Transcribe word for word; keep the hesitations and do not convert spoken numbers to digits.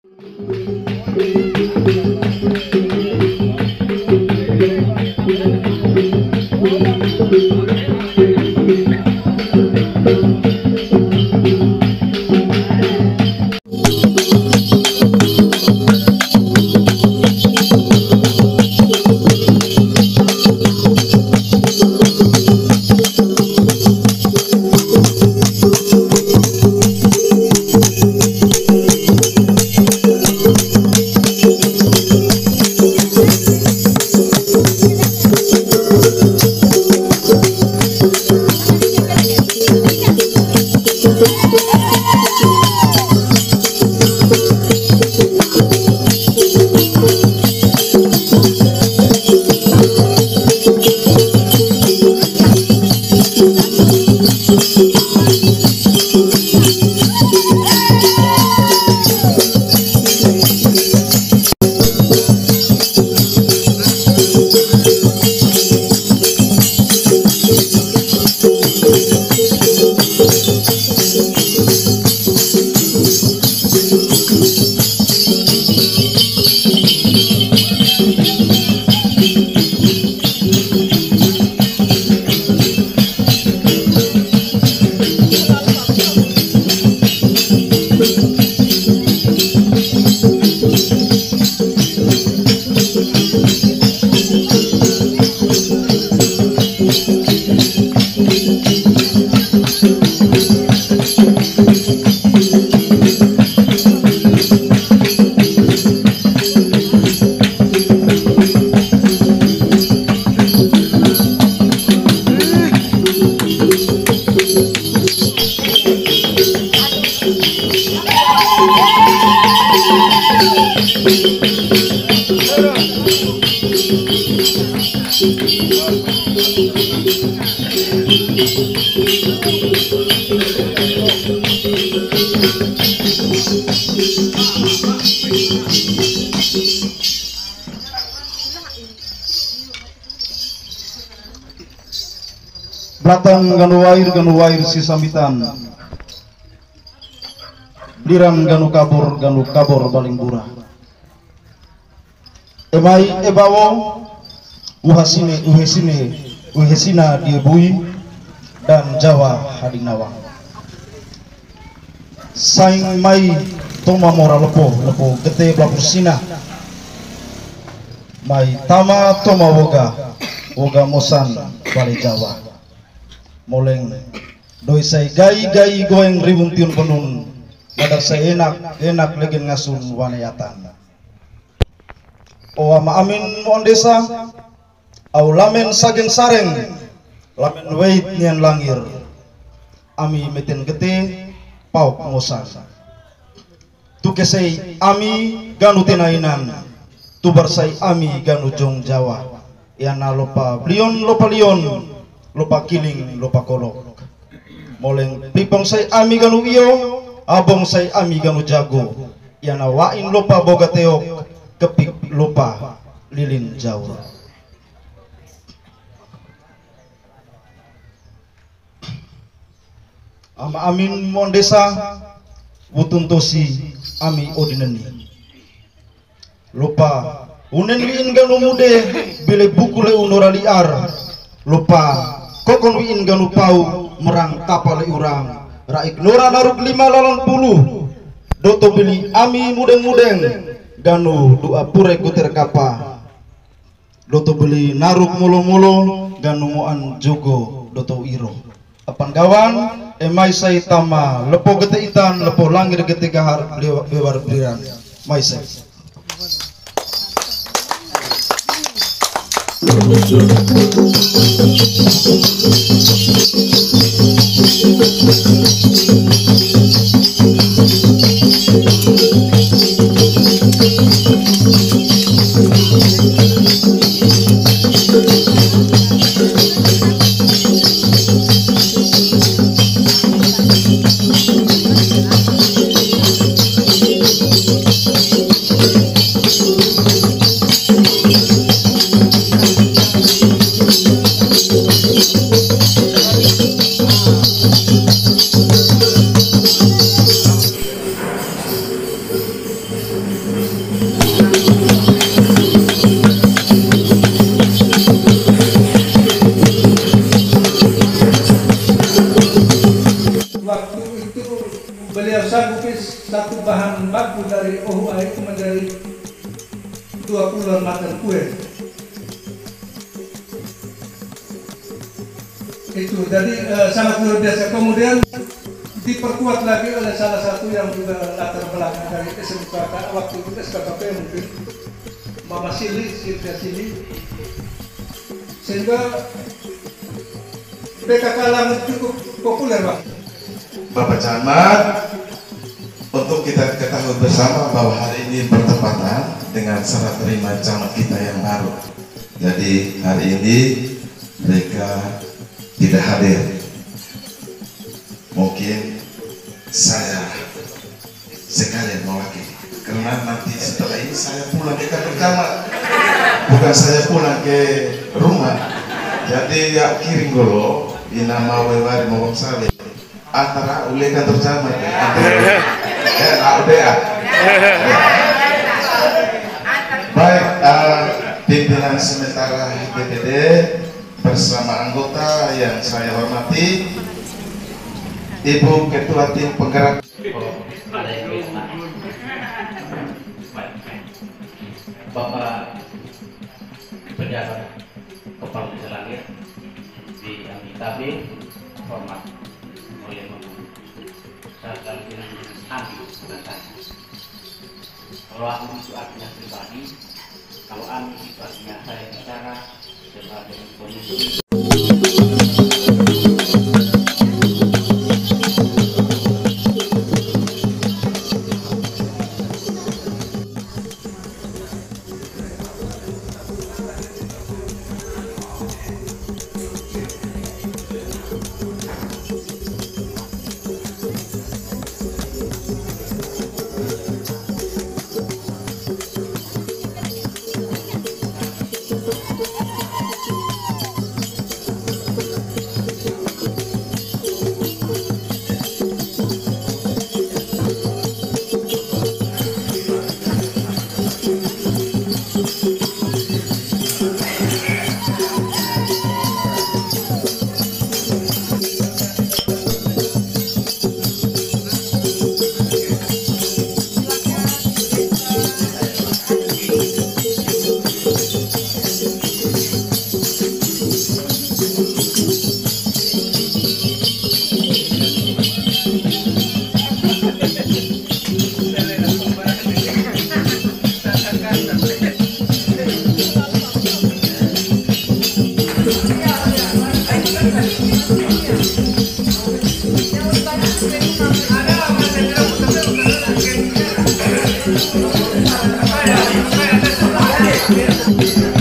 Batang ganu wair ganu wair si sambitan, liran ganu kabur ganu kabur baling burah. Emai ebawo uhasine uhesine uhesina diebui dan Jawa hadinawang. Saing mai toma mora lepo lepo gete blapusina. Mai tama toma woga woga mosan bale Jawa. Moleng doi say gai gai goeng ribung tiun penun pada say enak enak legen ngasun wanayatan. O ama amin mon desa au lamen sagen sareng lamen wait nian langir ami meten gete pauk mosan tu kesei ami ganu tenainan tu barsai ami ganu jong Jawa yana lopa blion lopa lion lupa kiling lupa kolok moleng pipong say ami ganu iyo abong say ami ganu jago yana wain lupa boga teok kepik lupa lilin Jawa. Ama amin mon desa wutuntosi ami odineni lupa unen wiin ganu mude bile bukule unora liar lupa kokon wiin ganu pau merang kapal urang ra ignora naruk lima lalon puluh doto beli ami mudeng-mudeng ganu doa pure kutir kapa doto beli naruk mulo-mulo ganu moan jogo doto iro apan gawan emai say tama lepo gete itan lepo langir gete gahar bewar biran mai say beliau sanggup satu bahan baku dari O H A itu menjadi dua puluh macam kue. Itu jadi eh, sangat luar biasa. Kemudian diperkuat lagi oleh salah satu yang juga latar belakang dari S M K waktu itu S K K P mungkin Mama Sili, Silvia Sili, sehingga P K K Langut cukup populer Pak. Bapak Camat, untuk kita ketahui bersama bahwa hari ini bertepatan dengan serah terima camat kita yang baru. Jadi hari ini mereka tidak hadir. Mungkin saya sekalian mewakili, karena nanti setelah ini saya pulang ke kantor camat, bukan saya pulang ke rumah. Jadi ya kirim dulu inama wewari mau saleh antara oleh kantor camat antara eh udah. Baik, uh, pimpinan sementara D P D bersama anggota yang saya hormati, Ibu Ketua Tim Penggerak. Bapak Pejabat Kepala Desa Langit di Amitabha, hormat mulia saya kalian ambil bukan saya. Kalau aku itu artinya pribadi, kalau Ami itu artinya saya bicara sebagai pemimpin. Ada